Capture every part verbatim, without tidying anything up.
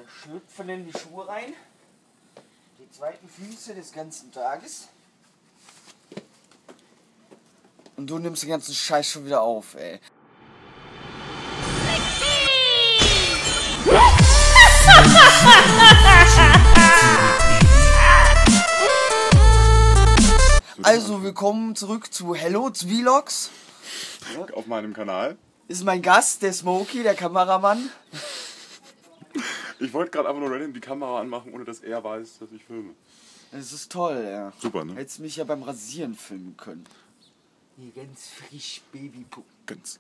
schlüpfen in die Schuhe rein. Die zweiten Füße des ganzen Tages. Und du nimmst den ganzen Scheiß schon wieder auf, ey. Also, willkommen zurück zu Hello Vlogs. Auf meinem Kanal. Ist mein Gast, der Smokey, der Kameramann. Ich wollte gerade einfach nur random die Kamera anmachen, ohne dass er weiß, dass ich filme. Das ist toll, ja. Super, ne? Hättest mich ja beim Rasieren filmen können. Hier ganz frisch Babypuppen. Ganz.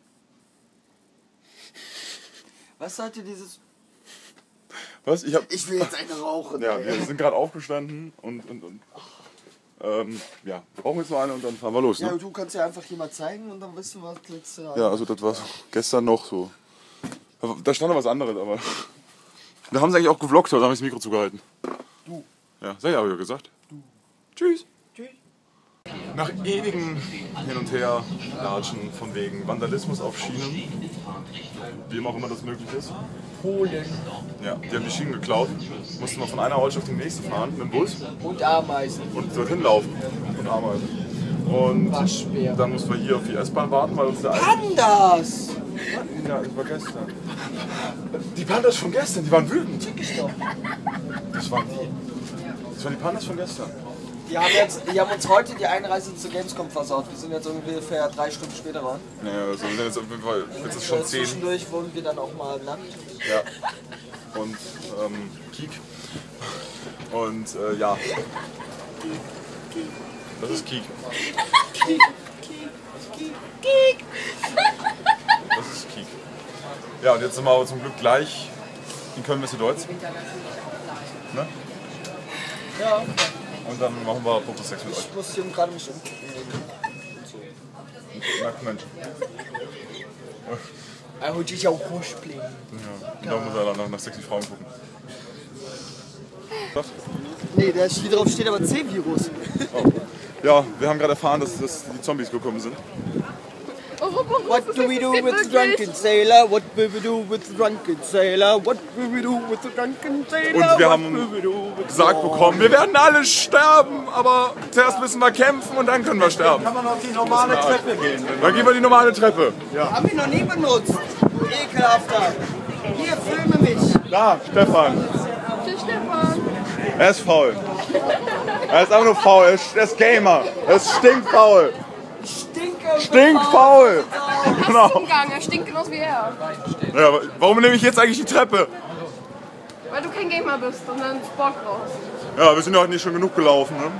Was sollte dieses... Was? Ich hab... Ich will jetzt eine rauchen. Ja, ey. wir sind gerade aufgestanden und... und, und ähm, ja, wir brauchen jetzt noch eine und dann fahren wir los, ne? Ja, du kannst ja einfach hier mal zeigen und dann wissen wir, was jetzt... Ja, Ja, also das war so gestern noch so. Da stand noch was anderes, aber... Da haben sie eigentlich auch gevloggt, da haben wir das Mikro zugehalten. Du. Ja, sehr habe ich ja gesagt. Du. Tschüss. Tschüss. Nach ewigen Hin- und Her Latschen von wegen Vandalismus auf Schienen, wie immer auch immer das möglich ist. Polen. Ja, die haben die Schienen geklaut, mussten wir von einer Ortschaft in die nächste fahren mit dem Bus Und Ameisen. und dorthin laufen und arbeiten. Und Waschbär. dann mussten wir hier auf die S-Bahn warten, weil uns der alte... Pandas! Ja, das war gestern. Die Pandas von gestern, die waren wütend. Schick ich doch. Das waren die. Das waren die Pandas von gestern. Die haben, jetzt, die haben uns heute die Einreise zur Gamescom versaut. Wir sind jetzt ungefähr drei Stunden später dran. Naja, also wir sind jetzt auf jeden Fall, jetzt ist schon zehn. Zwischendurch wurden wir dann auch mal nackt. Ja. Und ähm, Kiek. Und äh, ja. Das ist Kiek. Kiek, Kiek, Kiek. Das ist Kiek. Ja, und jetzt sind wir aber zum Glück gleich in Köln-Weste-Deutz. Ne? Ja. Und dann machen wir Popo-Sex mit euch. Ich muss hier gerade mich um. Nackt Mensch. Er holt sich auch Cosplay. Ja. Und dann muss er dann nach, nach sexy Frauen gucken. Was? Nee, der hier drauf steht aber C-Virus. Oh. Ja, wir haben gerade erfahren, dass, dass die Zombies gekommen sind. What do we do with the drunken sailor? What will we do with the drunken sailor? What will we do with the drunken sailor? Und wir What haben will we do with gesagt the- bekommen, wir werden alle sterben, aber zuerst müssen wir kämpfen und dann können wir sterben. Kann man auf die normale Treppe gehen? Dann gehen wir die normale Treppe. Hab ich noch nie benutzt. Ekelhafter. Hier, filme mich. Da, Stefan. Tschüss, Stefan. Er ist faul. Er ist einfach nur faul. Er ist, er ist Gamer. Er ist stinkfaul. Stinke. Stinkfaul. Genau. Umgang, er stinkt genauso wie er. Ja, aber warum nehme ich jetzt eigentlich die Treppe? Weil du kein Gamer bist und dann Sport brauchst. Ja, wir sind ja heute nicht schon genug gelaufen. Ne?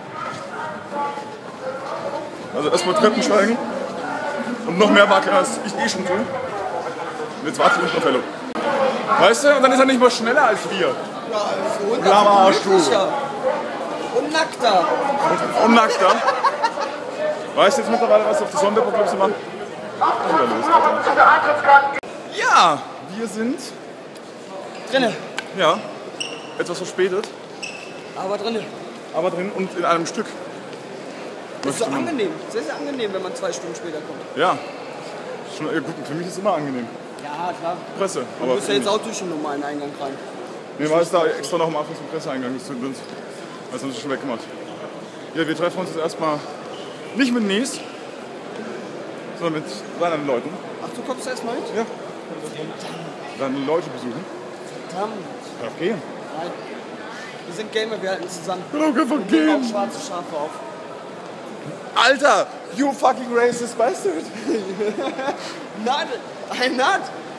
Also erstmal Treppen steigen. Und noch mehr wackeln, als ich eh schon tue. Und jetzt warte ich unten auf Hello. Weißt du? Und dann ist er nicht mal schneller als wir. Ja, und Lahmer Arsch, du. Und nackter. Und, und nackter. Weißt du jetzt mittlerweile, was auf die Sonderprobleme machen? Wieder los, Alter. Ja, wir sind Drinne. ja etwas verspätet, Aber drinne. aber drin und in einem Stück. Das ist so Möchte man- angenehm. Sehr, sehr angenehm, wenn man zwei Stunden später kommt. Ja. Schon, ja, gut, für mich ist es immer angenehm. Ja, klar. Presse. Du Aber musst ja jetzt auch durch den normalen Eingang rein. nee, weil es da extra noch am Anfang zum Presseeingang ist. Das das haben sie schon weggemacht. Ja, wir treffen uns jetzt erstmal nicht mit Nies, sondern mit seinen Leuten. Ach, du kommst erst mal mit? Ja. Seine Leute besuchen. Verdammt. Ja, okay. Nein. Wir sind Gamer, wir halten zusammen. Ich will auch einfach Wir nehmen auch gehen. schwarze Schafe auf. Alter, you fucking racist bastard. Not, I'm not.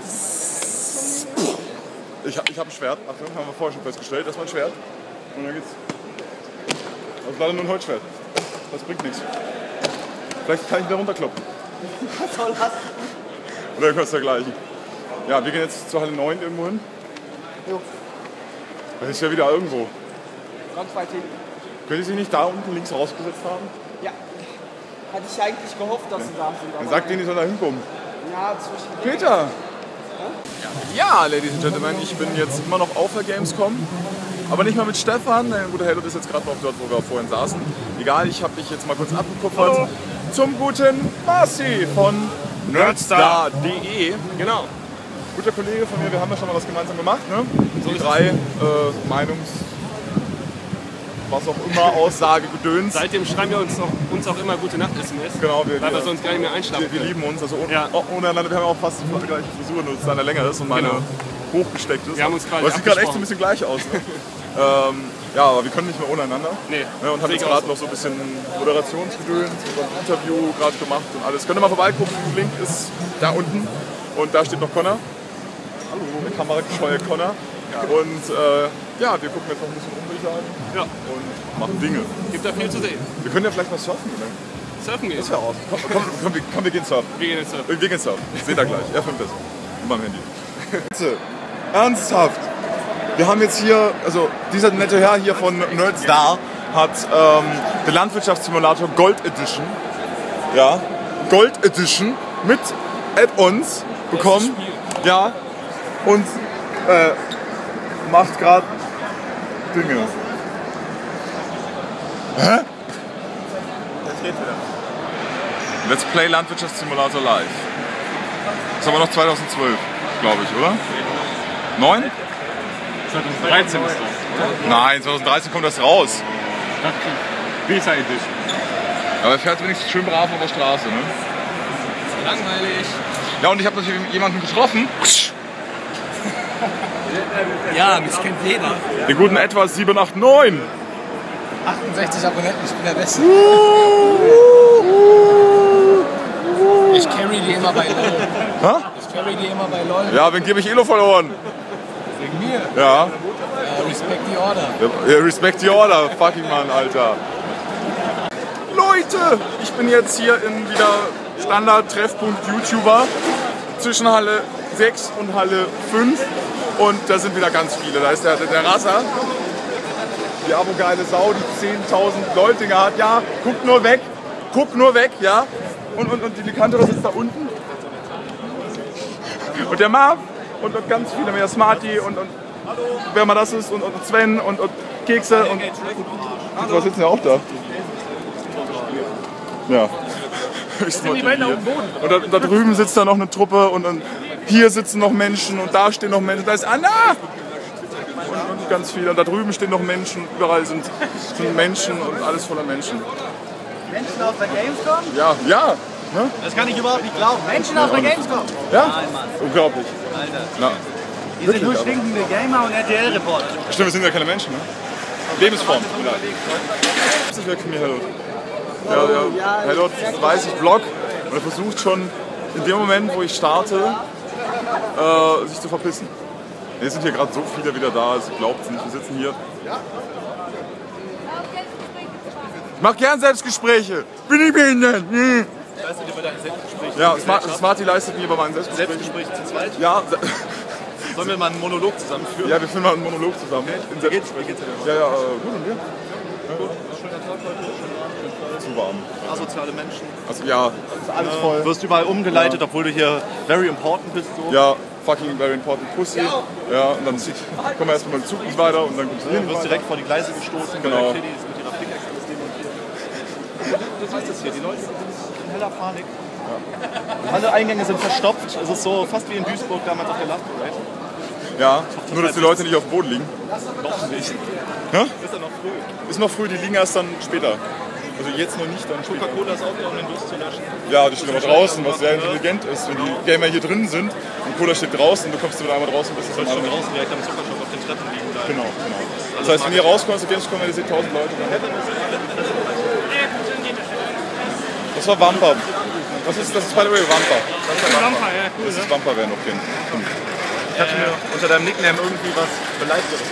Ich hab, ich hab ein Schwert. Achtung, haben wir vorher schon festgestellt. Das war ein Schwert. Und dann geht's. Das ist leider nur ein Holzschwert. Das bringt nichts. Vielleicht kann ich wieder runterkloppen. Was soll das? Oder irgendwas dergleichen. Ja, wir gehen jetzt zur Halle neun irgendwo hin. Jo, Das ist ja wieder irgendwo. ganz weit hinten. Können die sich nicht da unten links rausgesetzt haben? Ja. Hatte ich eigentlich gehofft, dass sie da sind. Dann aber sagt denen, die sollen da hinkommen. ja, zwischen Peter! Ja, Ladies and Gentlemen, ich bin jetzt immer noch auf der Gamescom. Aber nicht mal mit Stefan. Der gute Hello ist jetzt gerade noch dort, wo wir vorhin saßen. Egal, ich habe dich jetzt mal kurz abgekupfert. Hallo. Zum guten Marci von nerdstar punkt de. Genau. guter Kollege von mir, wir haben ja schon mal was gemeinsam gemacht, ne? Die drei äh, Meinungs... was auch immer, Aussage, Gedöns. Seitdem schreiben wir uns auch, uns auch immer gute Nacht-S M S. Genau, wir, weil wir wir sonst gar nicht mehr einschlafen Wir, wir lieben uns, also ohne, ja. ohne einander, wir haben auch fast die gleiche Frisur, nur dass deine länger ist und meine genau. hochgesteckt ist. Wir haben uns gerade aber es sieht gerade echt so ein bisschen gleich aus. Ne? ähm, ja, aber wir können nicht mehr ohne einander. Nee. Ne, und haben jetzt gerade noch so ein bisschen Moderationsgedöns, so ein Interview gerade gemacht und alles. Könnt ihr mal vorbeigucken, der Link ist da unten und da steht noch Connor. Hallo, der kameragescheue Connor. Ja. Und äh, ja, wir gucken jetzt noch ein bisschen rum, würde ich sagen. Ja. Und machen Dinge. Gibt da viel zu sehen. Wir können ja vielleicht mal surfen gehen. Surfen gehen? Das wäre aus. Komm, komm, komm, wir, komm, wir gehen surfen. Wir gehen jetzt surfen. Wir gehen surfen. Seht ihr gleich. Er filmt das. Mit meinem Handy. Ernsthaft. Wir haben jetzt hier, also dieser nette Herr hier von Nerdstar hat ähm, den Landwirtschaftssimulator Gold Edition. Ja, Gold Edition mit Add-ons bekommen. Ja. Und äh, macht gerade Dinge. Hä? Let's Play Landwirtschaftssimulator live. Das ist aber noch zweitausendzwölf, glaube ich, oder? neun? zweitausenddreizehn ist das, oder? Nein, zweitausenddreizehn kommt das raus. Beta Edition. Aber er fährt wenigstens schön brav auf der Straße, ne? Langweilig. Ja, und ich habe natürlich jemanden getroffen. Ja, mich kennt jeder. Den guten etwas sieben acht neun. achtundsechzig Abonnenten, ich bin der Beste. Ich carry die immer bei LOL. Ha? Ich carry die immer bei LOL. Ja, wen gebe ich Elo verloren? Wegen mir. Ja. Uh, respect the order. Ja, respect the order, fucking Mann, Alter. Leute, ich bin jetzt hier in wieder Standard-Treffpunkt YouTuber zwischen Halle sechs und Halle fünf und da sind wieder ganz viele. Da ist der, der, der Rasser, die abogeile Sau, die zehntausend Leute hat. Ja, guck nur weg, guck nur weg, ja. Und, und, und die Likantora sitzt da unten. Und der Marv und, und ganz viele mehr, Smarty und, und wer mal das ist und, und Sven und, und Kekse und was sitzen ja auch da. Ja. Und da, da drüben sitzt da noch eine Truppe und, und hier sitzen noch Menschen und da stehen noch Menschen. Da ist Anna! Und, und ganz viele. Und da drüben stehen noch Menschen. Überall sind, sind Menschen und alles voller Menschen. Menschen aus der Gamescom? Ja, ja. Ne? Das kann ich überhaupt nicht glauben. Menschen aus der Gamescom? Ja? Nein, Mann. Unglaublich. Alter. Na, Ihr seid nur stinkende Gamer und R T L-Reporter. Stimmt, wir sind ja keine Menschen, ne? Lebensform, vielleicht. Herzlich willkommen hier, Hello. Ja, ja, Hello, weiß ich, Vlog. Und er versucht schon in dem Moment, wo ich starte, äh, sich zu verpissen. Es sind hier gerade so viele wieder da, also glaubt es nicht. Wir sitzen hier. Ich mach gern Selbstgespräche. Bin ich behindert? Hm. Leistet ihr bei deinen Selbstgesprächen? Ja, Smart, Smarty leistet mir bei meinen Selbstgesprächen. Selbstgespräche zu zweit? Ja. Sollen wir mal einen Monolog zusammenführen? Ja, wir führen mal einen Monolog zusammen. In Wie geht's, wie geht's dir? Ja, ja, äh, gut und dir? Gut, schöner Tag heute. Zu warm. Asoziale Menschen. Also ja, ist alles voll. Du wirst überall umgeleitet, obwohl du hier very important bist. So. Ja, fucking very important pussy. Ja, und dann kommen wir erstmal mit dem Zug nicht weiter und dann kommst du Du hin. wirst direkt vor die Gleise gestoßen, Genau. weil der Kiddies mit ihrer Pickaxe alles demontiert. Du siehst es hier, die Leute sind in heller Panik. Ja. Alle Eingänge sind verstopft. Es ist so fast wie in Duisburg damals auf der Last Parade. Ja, nur dass die Leute nicht auf dem Boden liegen. Noch nicht. Ja? Ist ja noch früh. Ist noch früh, die liegen erst dann später. Also jetzt noch nicht, dann später. Coca-Cola ist auch da, um den Durst zu löschen. Ja, die steht aber draußen, was sehr intelligent ist. Wenn die Gamer hier drin sind und Cola steht draußen, du kommst wieder einmal draußen, bist du Du dann sollst schon alle. draußen direkt am Zuckershop auf den Treppen liegen bleiben. Genau, genau. Das heißt, wenn ihr rauskommt, auf Gamescom, ihr seht tausend Leute. Dann. Das war Wampa. Das ist, das ist by the way Wampa. Das ist Wampa, ja, cool. Das ist Wampa, wer noch kennt. Ich hatte mir unter deinem Nickname irgendwie was Beleidigtes.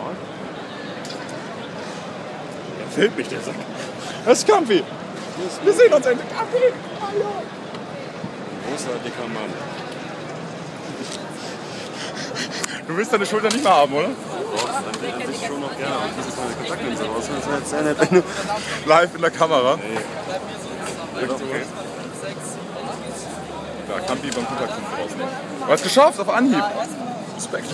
Fehlt mich der Sack. Das ist Kampfi. Wir sehen uns endlich. Kampfi. Großer, dicker Mann. Du willst deine Schulter nicht mehr haben, oder? Doch, an sich schon noch gerne. Das ist meine Kontaktlinse raus. Das wäre jetzt sehr nett, wenn du... Live in der Kamera. Nee. Okay. Ja, Kampi beim Kontakt rausnehmen. Du hast es geschafft, auf Anhieb. Respekt.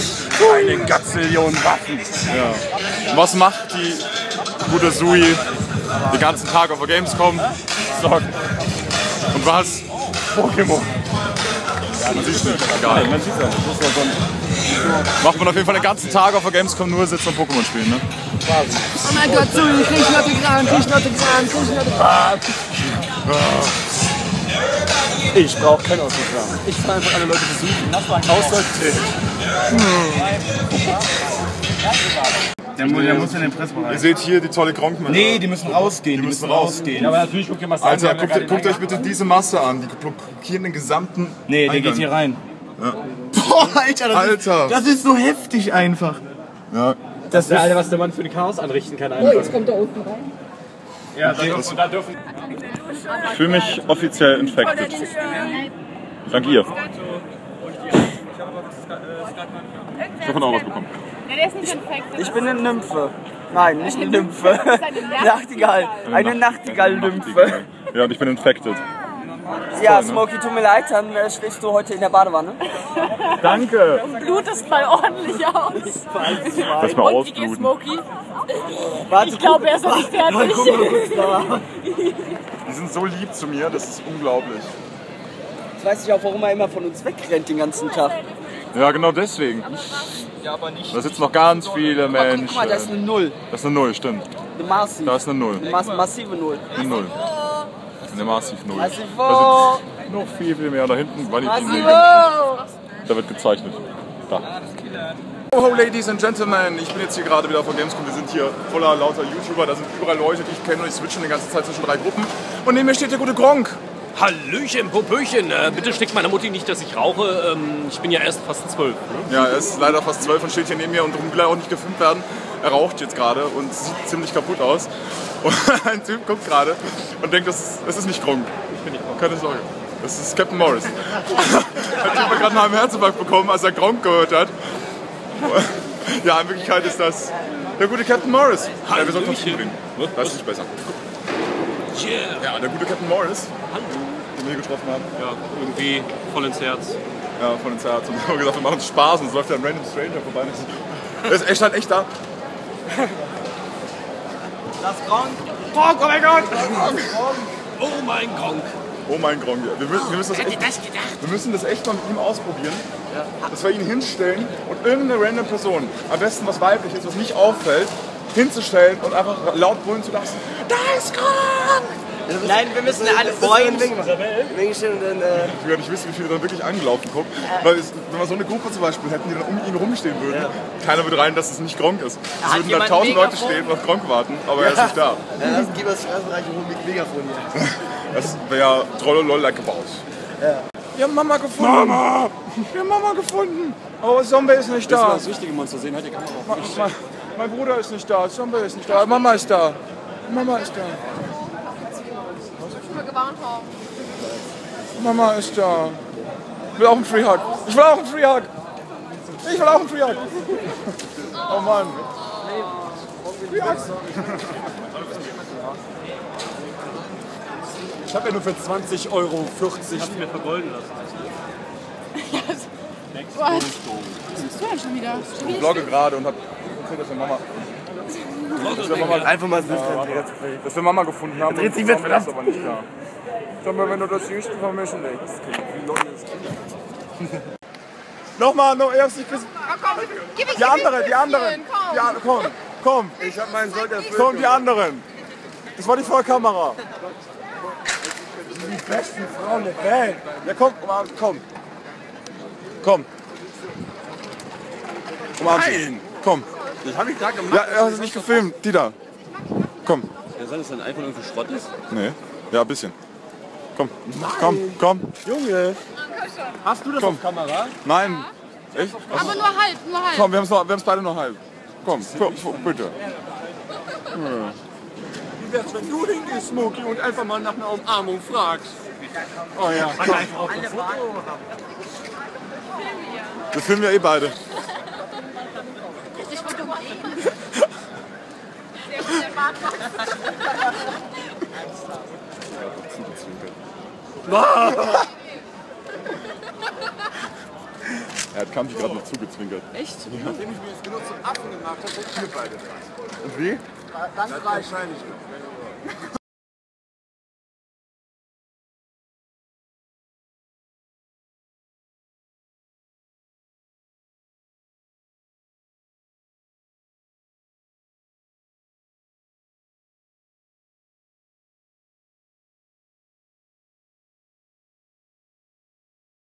Eine Gazillion Waffen. Ja. Was macht die gute Sui den ganzen Tag auf der Gamescom zocken. Und was? Pokémon. Ja, man sieht es nicht, egal. Man sieht es ja nicht. Das ist ja so ein Macht man auf jeden Fall den ganzen Tag auf der Gamescom nur sitzen und Pokémon spielen, ne? Oh mein Gott, so, ich krieg Schnotte Gran, krieg Schnotte Gran, krieg Schnotte Gran. Ich brauche kein Autogramm. Ich fahre einfach alle Leute besuchen. Außer Till. Der, der muss in den Pressbereich. Ihr seht hier die tolle Gronkmasse. Nee, die müssen rausgehen. Die müssen rausgehen. Ja, aber natürlich guckt ihr mal Alter, guckt, guckt euch bitte diese Masse an. Die blockieren den gesamten Nee, der Eingang. geht hier rein. Ja. Boah, Alter, das, Alter. Ist, das ist so heftig einfach. Ja. Das ist der Alter, was der Mann für ein Chaos anrichten kann. Einfach. Oh, jetzt kommt er unten rein. Ja, da dürfen, da dürfen. Ich fühle mich offiziell infected. Dank ihr. Ich habe auch was bekommen. Ja, der ist nicht infekt. Ich bin eine Nymphe. Nein, nicht eine Nymphe. Nachtigall. Eine Nachtigall-Nymphe. Ja, und ich bin infected. Ja, Smokey, tut mir leid, dann äh, schläfst du heute in der Badewanne. Danke. Blutest mal ordentlich aus. Lass mal Und wie geht's, ausbluten. Smokey? Warte, Ich glaube, er ist noch nicht fertig. Die sind so lieb zu mir, das ist unglaublich. Jetzt weiß ich auch, warum er immer von uns wegrennt den ganzen Tag. Ja, genau deswegen. Ja, aber nicht. Da sitzen noch ganz viele Menschen. Guck mal, da ist eine Null. Das ist eine Null, stimmt. Eine Massiv. Da ist eine Null. Eine Mass massive Null. Eine Null. Eine Massiv Null. Massivo. Da sind noch viel, viel mehr da hinten. Weil die Massivo. Da wird gezeichnet. Da. Oh, Ladies and Gentlemen, ich bin jetzt hier gerade wieder von Gamescom. Wir sind hier voller lauter YouTuber. Da sind überall Leute, die ich kenne und ich switchen die ganze Zeit zwischen drei Gruppen. Und neben mir steht der gute Gronk. Hallöchen, Popöchen. Äh, bitte steckt meiner Mutti nicht, dass ich rauche. Ähm, ich bin ja erst fast zwölf. Ne? Ja, er ist leider fast zwölf und steht hier neben mir und darum will er auch nicht gefilmt werden. Er raucht jetzt gerade und sieht ziemlich kaputt aus. Und ein Typ guckt gerade und denkt, das ist, das ist nicht Gronk. Ich bin nicht Gronk. Keine Sorge. Das ist Captain Morris. Der Typ hat gerade einen halben Herzinfarkt bekommen, als er Gronk gehört hat. Ja, in Wirklichkeit ist das der gute Captain Morris. Ja, wir sollten uns umdrehen. Das ist nicht besser. Yeah. Ja, der gute Captain Morris, den wir hier getroffen haben. Ja, irgendwie voll ins Herz. Ja, von ins Herz. Und wir haben gesagt, wir machen Spaß und es läuft ja ein random Stranger vorbei. Der ist echt, halt echt da. Das Gronk. Gronk, oh mein Gott! Oh mein Gronk. Oh mein Gronk. Wir müssen, wir, müssen das echt, wir müssen das echt mal mit ihm ausprobieren. Dass wir ihn hinstellen und irgendeine random Person, am besten was weibliches, was nicht auffällt, hinzustellen und einfach laut brüllen zu lassen. Da ist Gronk! Nein, wir müssen alle freuen. Wegen schon dann. Äh Ich will gar nicht wissen, wie viele dann wirklich angelaufen kommen. Weil es, wenn wir so eine Gruppe zum Beispiel hätten, die dann um ihn rumstehen würden, ja. Keiner würde rein, dass es nicht Gronk ist. Es würden dann tausend Leute stehen und auf Gronk warten, aber ja. Er ist nicht da. Ja, lass gib das Straßenreiche rum mit Megafon hier. Das wäre Trollolol like a Boss. Ja. Wir haben Mama gefunden! Mama! Wir haben Mama gefunden! Aber Zombie ist nicht da. Das richtige Monster sehen, halt die Kamera auf. Mein, mein Bruder ist nicht da, Zombie ist nicht da, Mama ist da. Mama ist da. Mama ist da. Ich will auch einen Free Hug. Ich will auch einen Free Hug. Ich will auch einen Free Hug. Oh Mann. Free Hug. Ich habe ja nur für zwanzig Euro vierzig. Ich hab's mir vergolden lassen. Was? Was bist du denn schon wieder? Ich vlogge gerade und hab erzählt, dass wir Mama, dass wir Mama, Einfach mal so. dass wir Mama gefunden haben. dreht sich und weg, Mama ist aber nicht da. Sag mal, wenn du das siehst, vermischen dich. Nochmal, noch erst nicht bis. Die anderen, die anderen. Ja, komm, komm. Ich hab meinen Sold erfüllt. Komm, die anderen. Das war die Vollkamera. Die besten Frauen der Welt. Ja, komm, umarm, komm. Komm. Umarm Nein! Komm. Das habe ich gerade gemacht. Ja, er hat es nicht gefilmt. Die da. Komm. Ja, soll das dein iPhone irgendwie Schrott ist? Nee. Ja, ein bisschen. Komm. Komm, komm. Junge. Hast du das Komm. auf Kamera? Nein. Echt? Aber nur halb, nur halb. Komm, wir haben es beide noch halb. Komm, komm, bitte. Wie wär's, wenn du hingehst, Smokey, und einfach mal nach einer Umarmung fragst? Oh ja. Komm. Wir filmen ja eh beide. Ich fotografiere. Er hat Kampi gerade noch zugezwinkert. Echt? Ja. Nachdem ich mir jetzt genug zum Affen gemacht habe, sind wir beide dran. Und wie? Dann wahrscheinlich.